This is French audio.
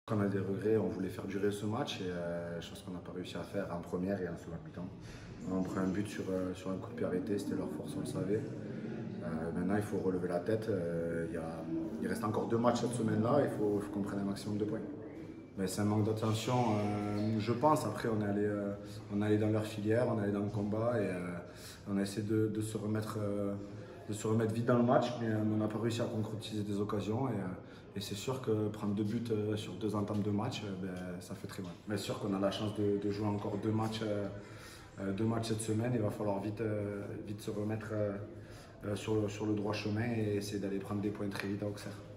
On a des regrets, on voulait faire durer ce match et chose qu'on n'a pas réussi à faire en première et en seconde mi-temps. On prend un but sur un coup de pied arrêté, c'était leur force, on le savait. Maintenant, il faut relever la tête. Il reste encore 2 matchs cette semaine-là, il faut qu'on prenne un maximum de points. Mais c'est un manque d'attention, je pense. Après, on est allé dans leur filière, on est allé dans le combat et on a essayé de se remettre vite dans le match, mais on n'a pas réussi à concrétiser des occasions. Et c'est sûr que prendre 2 buts sur 2 entames de match, ça fait très mal. Mais c'est sûr qu'on a la chance de jouer encore 2 matchs cette semaine. Il va falloir vite se remettre sur le droit chemin et essayer d'aller prendre des points très vite à Auxerre.